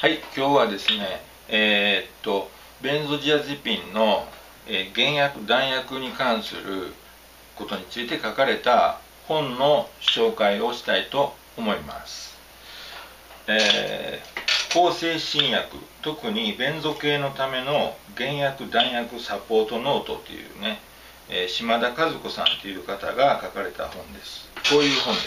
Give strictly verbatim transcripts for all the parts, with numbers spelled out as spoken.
はい、今日はですね、えー、っと、ベンゾジアゼピンの、えー、減薬、弾薬に関することについて書かれた本の紹介をしたいと思います。えー、抗精神薬、特にベンゾ系のための減薬、弾薬サポートノートというね、えー、島田和子さんという方が書かれた本です。こういう本です。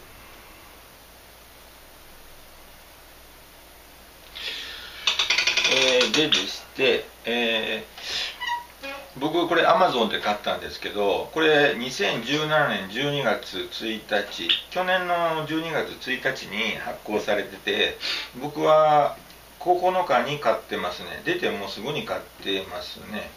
えー、ででして、えー、僕これ アマゾン で買ったんですけど、これにせんじゅうななねんじゅうにがつついたち、去年のじゅうにがつついたちに発行されてて、僕はここのかに買ってますね。出てもうすぐに買ってますね。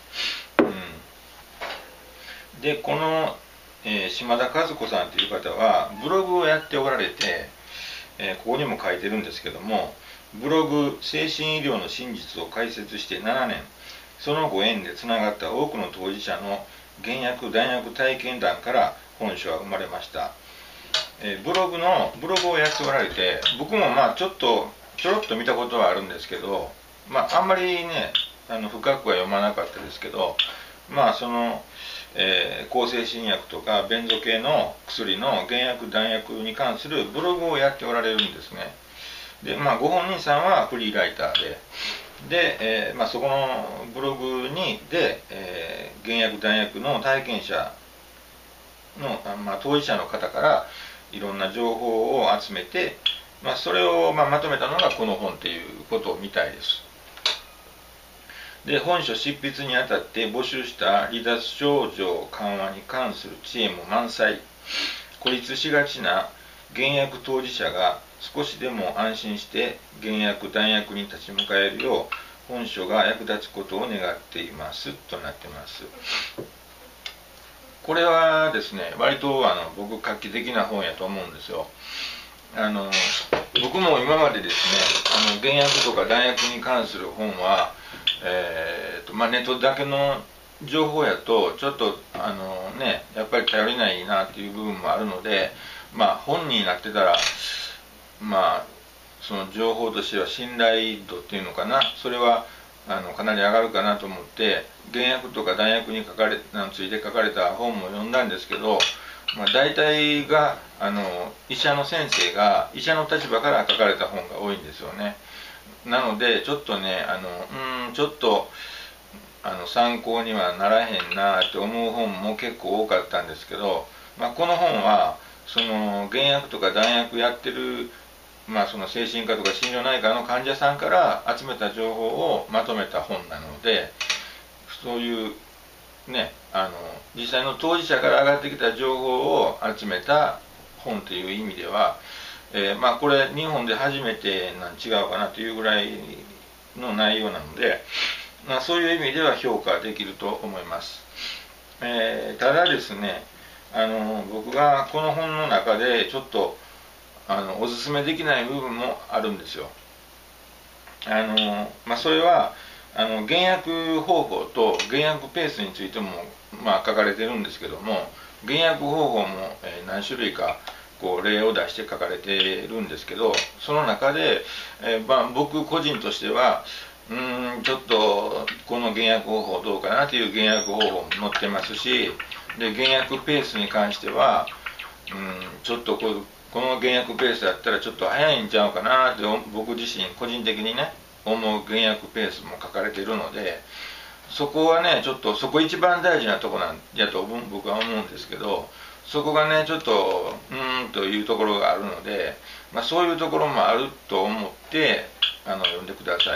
うん、でこの、えー、島田和子さんという方はブログをやっておられて、えー、ここにも書いてるんですけども、ブログ精神医療の真実を解説してななねん、そのご縁でつながった多くの当事者の減薬弾薬体験談から本書は生まれました。えー、ブログのブログをやっておられて、僕もまあちょっとちょろっと見たことはあるんですけど、まああんまりねあの深くは読まなかったですけど、まあその、えー、抗精神薬とかベンゾ系の薬の減薬弾薬に関するブログをやっておられるんですね。でまあ、ご本人さんはフリーライターで、で、えーまあ、そこのブログにで、えー、減薬弾薬の体験者の、まあ、当事者の方からいろんな情報を集めて、まあ、それを、まあ、まとめたのがこの本ということみたいです。で本書執筆にあたって募集した離脱症状緩和に関する知恵も満載。孤立しがちな減薬当事者が少しでも安心して減薬弾薬に立ち向かえるよう本書が役立つことを願っていますとなっています。これはですね割とあの僕画期的な本やと思うんですよ。あの僕も今までですねあの減薬とか弾薬に関する本は、えーとまあ、ネットだけの情報やとちょっとあのねやっぱり頼りないなっていう部分もあるので、まあ本になってたらまあその情報としては信頼度っていうのかな、それはあのかなり上がるかなと思って減薬とか弾薬に書かれについて書かれた本も読んだんですけど、まあ、大体があの医者の先生が医者の立場から書かれた本が多いんですよね。なのでちょっとねあのうーんちょっとあの参考にはならへんなって思う本も結構多かったんですけど、まあ、この本はその減薬とか弾薬やってる、まあ、その精神科とか心療内科の患者さんから集めた情報をまとめた本なので、そういうねあの実際の当事者から上がってきた情報を集めた本という意味では、えー、まあこれ日本で初めてなん違うかなというぐらいの内容なので、まあ、そういう意味では評価できると思います。えー、ただですねあの僕がこの本の中でちょっとあのおすすめできない部分もあるんですよ。あの、まあ、それはあの減薬方法と減薬ペースについても、まあ、書かれてるんですけども、減薬方法も、えー、何種類かこう例を出して書かれてるんですけど、その中で、えーまあ、僕個人としてはうーんちょっとこの減薬方法どうかなという減薬方法も載ってますし、で減薬ペースに関してはうんちょっとこうこの減薬ペースだったらちょっと早いんちゃうかなって僕自身個人的にね思う減薬ペースも書かれているので、そこはねちょっとそこ一番大事なとこなんやと僕は思うんですけど、そこがねちょっとうーんというところがあるので、まあ、そういうところもあると思ってあの読んでください。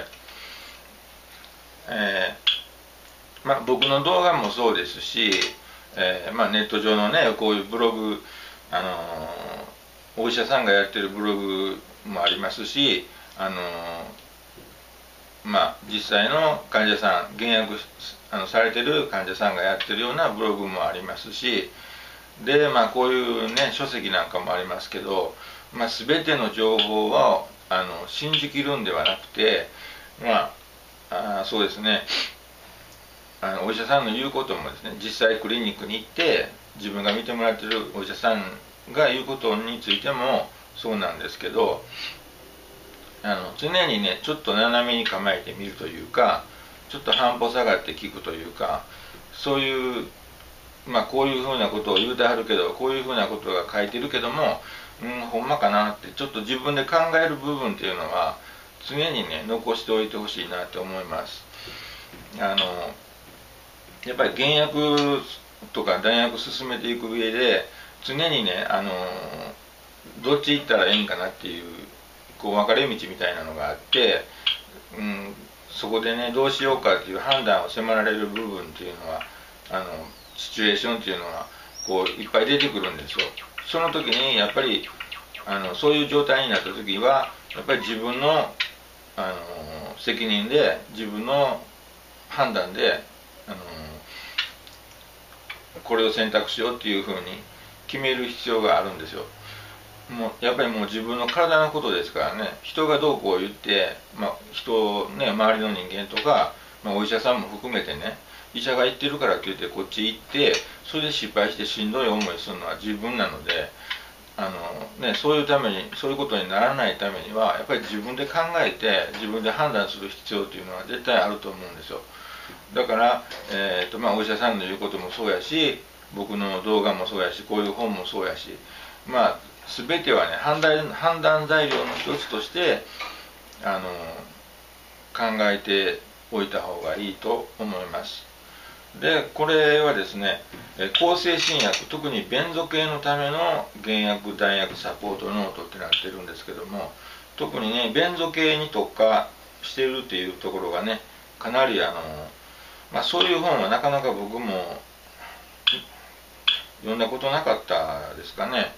えーまあ、僕の動画もそうですし、えーまあ、ネット上のねこういうブログ、あのー、お医者さんがやってるブログもありますし、あのーまあ、実際の患者さん減薬あのされてる患者さんがやってるようなブログもありますし、で、まあ、こういうね書籍なんかもありますけど、まあ、全ての情報をあの信じきるんではなくて、まあ、あそうですねあのお医者さんの言うこともですね、実際クリニックに行って自分が見てもらってるお医者さんが言うことについてもそうなんですけど、 あの常にねちょっと斜めに構えてみるというか、ちょっと半歩下がって聞くというか、そういう、まあこういうふうなことを言うてはるけど、こういうふうなことが書いてるけども、うん、ほんまかなってちょっと自分で考える部分っていうのは常にね残しておいてほしいなって思います。あのやっぱり原訳とか大訳進めていく上で常にね、あのどっち行ったらいいんかなっていうこう分かれ道みたいなのがあって、うん、そこでねどうしようかっていう判断を迫られる部分っていうのは、あのシチュエーションっていうのはこういっぱい出てくるんですよ。その時にやっぱりあのそういう状態になった時はやっぱり自分の、あの責任で自分の判断で、あのこれを選択しようっていうふうに決める必要があるんですよ。もうやっぱりもう自分の体のことですからね。人がどうこう言って、まあ、人ね、周りの人間とか、まあ、お医者さんも含めてね、医者が言ってるからって言ってこっち行ってそれで失敗してしんどい思いするのは自分なので、あの、ね、そういうためにそういうことにならないためにはやっぱり自分で考えて自分で判断する必要というのは絶対あると思うんですよ。だから、えーとまあ、お医者さんの言うこともそうやし、僕の動画もそうやし、こういう本もそうやし、まあ全てはね判断、判断材料の一つとしてあの考えておいた方がいいと思います。でこれはですね、向精神薬、特に便所系のための原薬代薬サポートノートってなってるんですけども、特にね便所系に特化しているっていうところがねかなりあの、まあ、そういう本はなかなか僕も読んだことなかったですかね。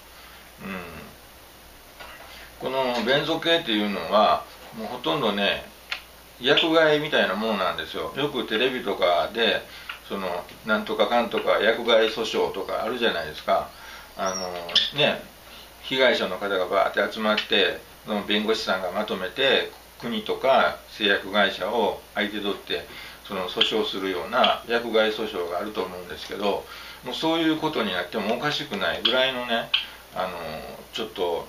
うん、この便所系っていうのはもうほとんどね薬害みたいなものなんですよ。よくテレビとかでそのなんとかかんとか薬害訴訟とかあるじゃないですか。あのね被害者の方がバーって集まってその弁護士さんがまとめて国とか製薬会社を相手取ってその訴訟するような薬害訴訟があると思うんですけど、もうそういうことになってもおかしくないぐらいのね、あのちょっと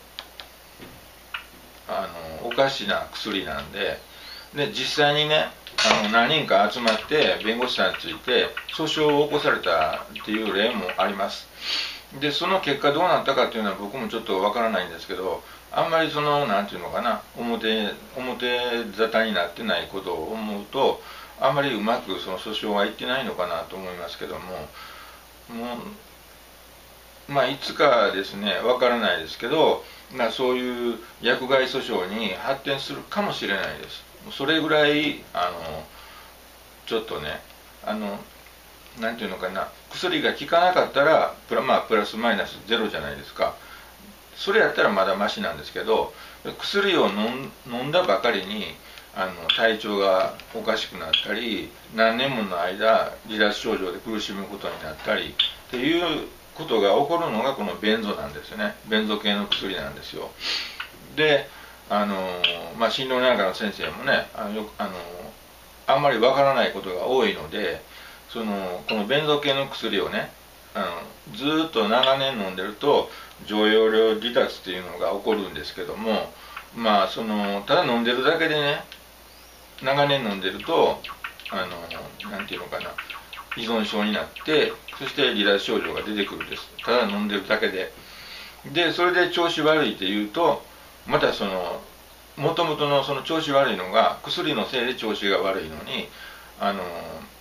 あのおかしな薬なんで、で実際にねあの何人か集まって弁護士さんについて訴訟を起こされたっていう例もあります。でその結果どうなったかっていうのは僕もちょっとわからないんですけど、あんまりそのなんていうのかな、表表沙汰になってないことを思うとあんまりうまくその訴訟はいってないのかなと思いますけども、もうまあいつかですねわからないですけど、まあ、そういう薬害訴訟に発展するかもしれないです。それぐらいあのちょっとね、あのなんていうのかな、薬が効かなかったらプラ、まあ、プラスマイナスゼロじゃないですか。それやったらまだマシなんですけど、薬を飲ん、飲んだばかりにあの体調がおかしくなったり何年もの間離脱症状で苦しむことになったりっていうことが起こるのがこの便所なんですよね。便所系の薬なんですよ。であの、まあ、心療内科の先生もねあのよあのあんまりわからないことが多いので、そのこの便所系の薬をねあのずっと長年飲んでると常用量離脱っていうのが起こるんですけども、まあそのただ飲んでるだけでね長年飲んでるとあのなんていうのかな、依存症になってそして離脱症状が出てくるんです。ただ飲んでるだけで。でそれで調子悪いっていうとまたそのもともとのその調子悪いのが薬のせいで調子が悪いのに、あの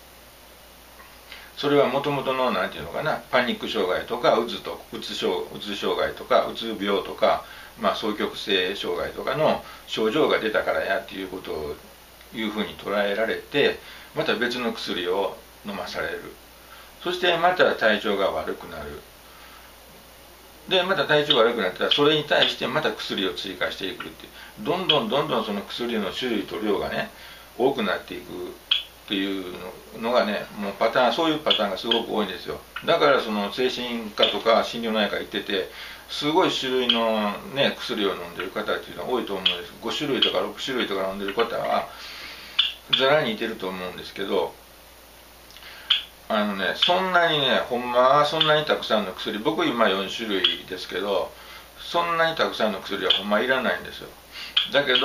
それはもともとのなんていうのかな、パニック障害とかうつとうつ障うつ障害とかうつ病とか、まあ、双極性障害とかの症状が出たからやっていうことをいうふうに捉えられて、また別の薬を飲まされる。そしてまた体調が悪くなる。でまた体調が悪くなったらそれに対してまた薬を追加していくって、どんどんどんどんその薬の種類と量がね多くなっていくっていうのがね、もうパターン、そういうパターンがすごく多いんですよ。だからその精神科とか心療内科行っててすごい種類の、ね、薬を飲んでる方っていうのは多いと思うんです。ご種類とかろく種類とか飲んでる方はざらにいてると思うんですけど、あのねそんなにねほんまはそんなにたくさんの薬、僕今よん種類ですけどそんなにたくさんの薬はほんまいらないんですよ。だけど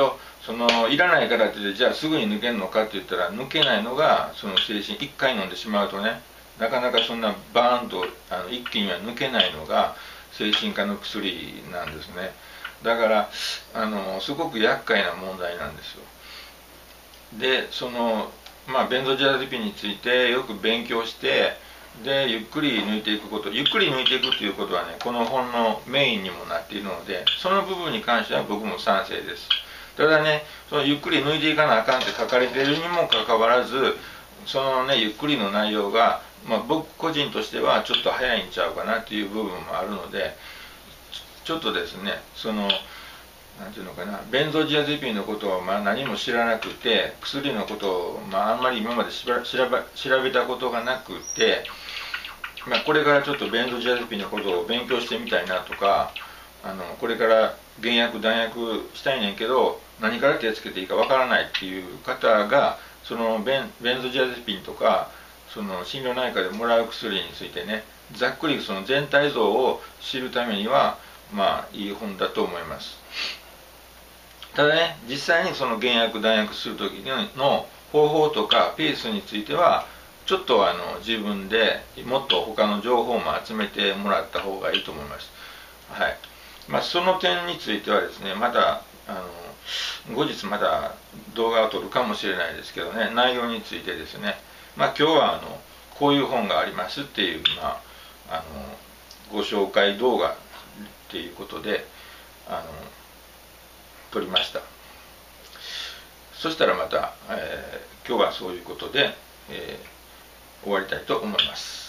そのいらないからって言ってじゃあすぐに抜けるのかって言ったら抜けないのがその精神、一回飲んでしまうとね、なかなかそんなバーンとあの一気には抜けないのが精神科の薬なんですね。だからあのすごく厄介な問題なんですよ。でそのまあベンゾジアゼピンについてよく勉強して、でゆっくり抜いていくこと、ゆっくり抜いていくということはね、この本のメインにもなっているので、その部分に関しては僕も賛成です。ただね、そのゆっくり抜いていかなあかんって書かれているにもかかわらず、そのねゆっくりの内容が、まあ、僕個人としてはちょっと早いんちゃうかなっていう部分もあるので、ちょっとですね、そのなんていうのかな、ベンゾジアゼピンのことをまあ何も知らなくて、薬のことをまああんまり今まで調べ調べたことがなくて、まあ、これからちょっとベンゾジアゼピンのことを勉強してみたいなとか、あのこれから減薬弾薬したいねんけど何から手をつけていいかわからないっていう方が、そのベンベンゾジアゼピンとかその心療内科でもらう薬についてね、ざっくりその全体像を知るためにはまあいい本だと思います。ただね、実際にその減薬弾薬する時の方法とかペースについてはちょっとあの自分でもっと他の情報も集めてもらった方がいいと思います。はい。まあ、その点についてはですね、またあの後日また動画を撮るかもしれないですけどね、内容についてですね、まあ、今日はあのこういう本がありますっていう、まあ、あのご紹介動画っていうことであの撮りました。そしたらまた、えー、今日はそういうことで、えー、終わりたいと思います。